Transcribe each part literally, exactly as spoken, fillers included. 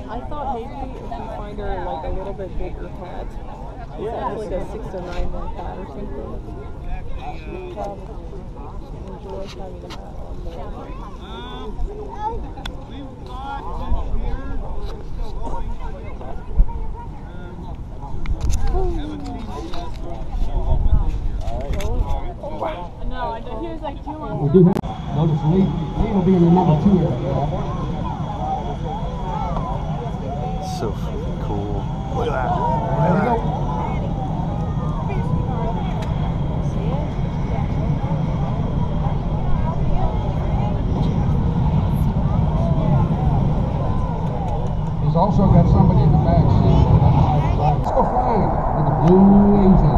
I thought maybe if we find her like a little bit bigger hat, yeah, like a six to nine month hat or something. She'll probably enjoy having a hat on there. No, I he was like, do you want We do have, notice Lee, Lee will be in the number two area. So freaking cool. Look at that. There we go. He's also got somebody in the back seat. Let's go flying with the Blue Angels.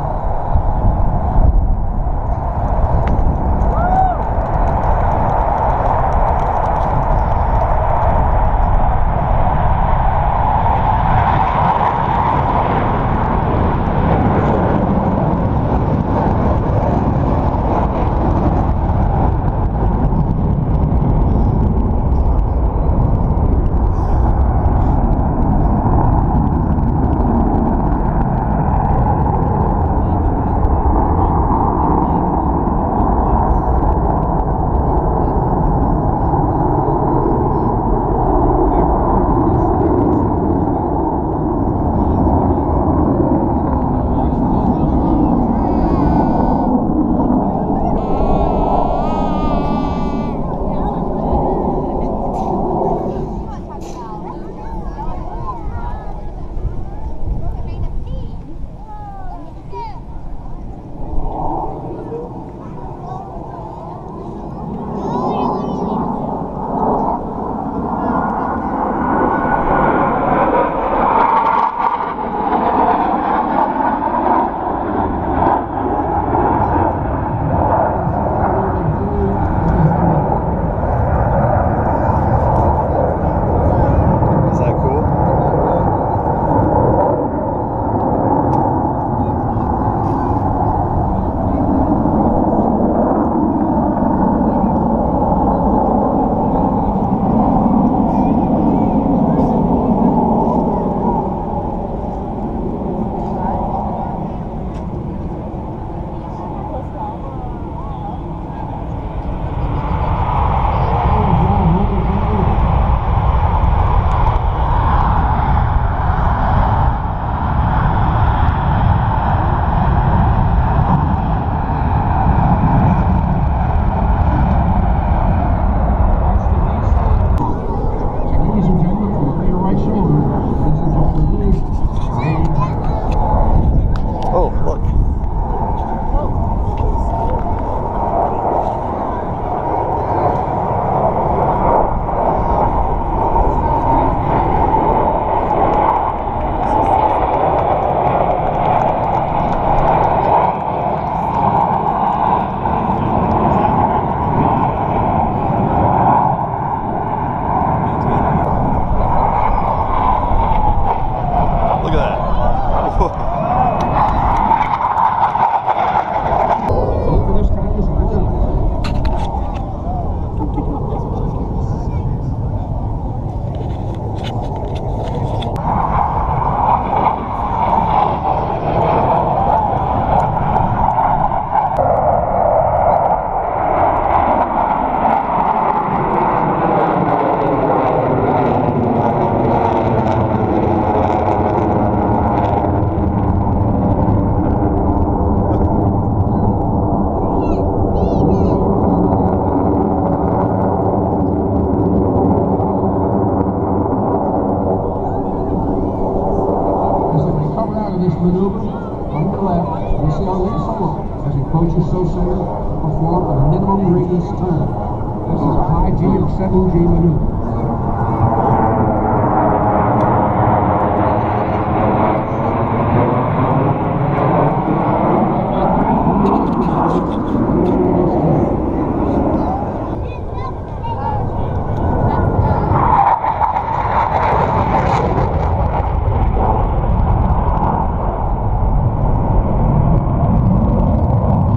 Maneuver on the left, we see our lead score as he approaches so center to perform a minimum radius turn. This is a high G of seven G maneuver.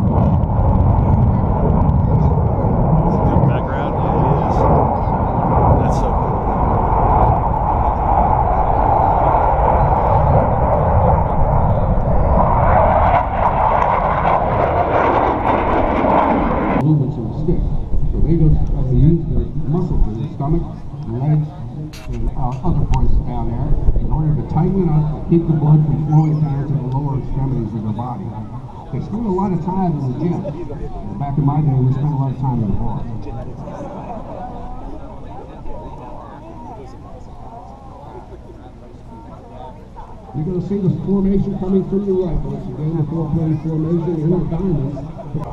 Background, yeah, it is. and uh, other points down there in order to tighten it up and keep the blood from flowing down to the lower extremities of their body. They spend a lot of time in the gym. Back in my day, we spent a lot of time in the bar. You're going to see the formation coming from your right. Once again, the four-plane formation in a diamond.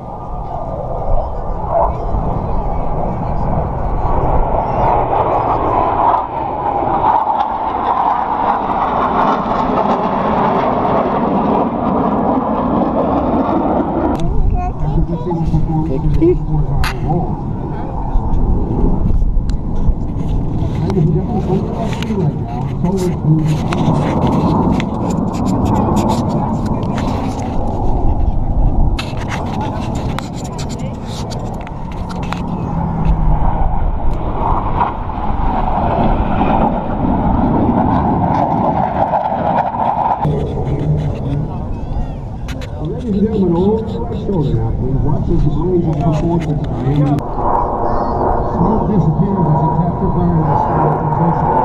Smoke disappears as he tapped the burn and started the position.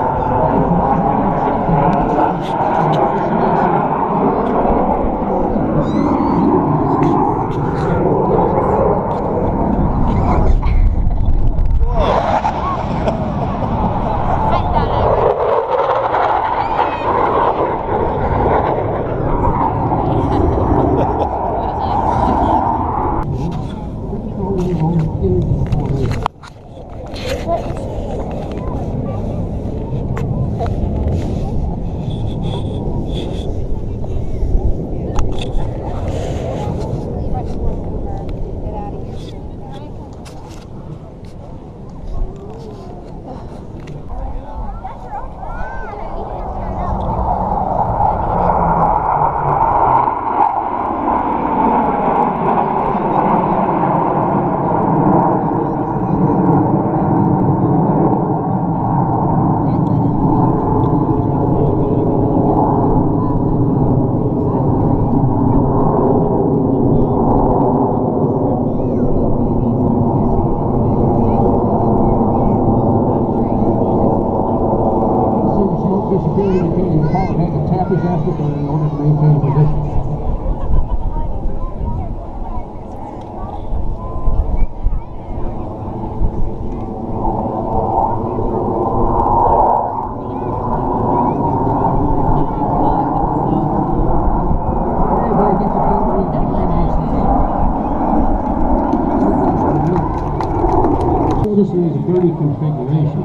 This is a dirty configuration.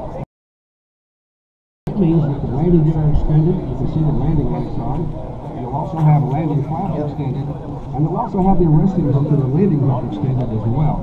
That means that the landing gear extended, you can see the landing lights on. You'll also have a landing flap extended, and you'll also have the arresting hook and the landing hook extended as well.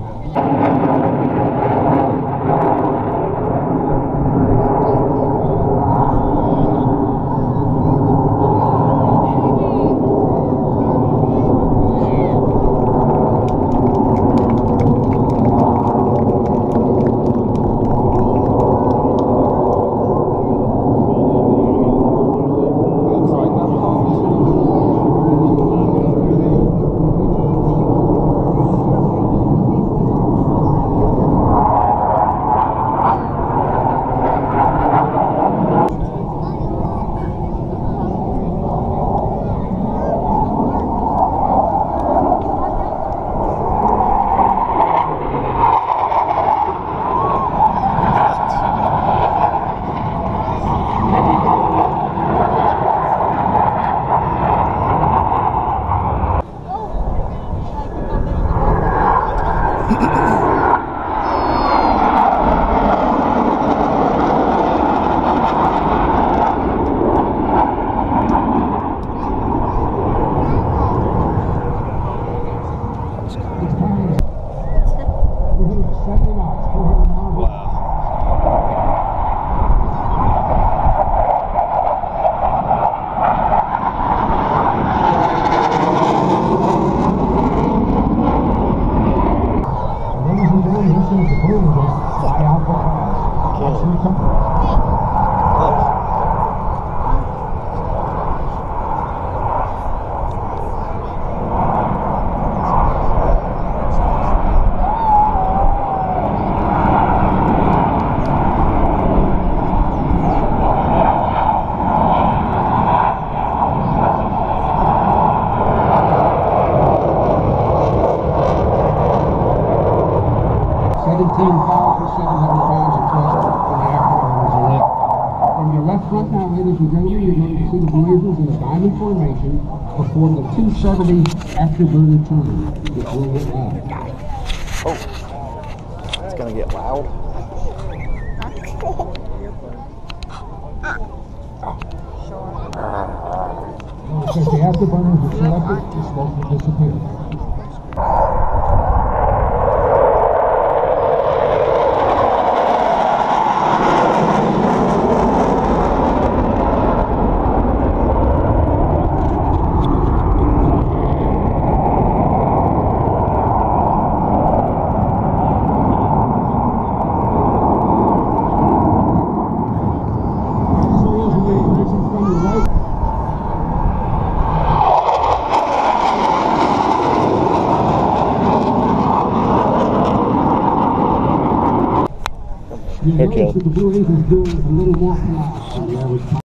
front now, ladies and gentlemen, you're going to see the blazers in a diamond formation before the two seventy afterburner turn, which will get loud. Oh, it's gonna get loud. Well, since the afterburners are selected, the smoke will disappear. You notice that the Blue Angels doing a little more than the average.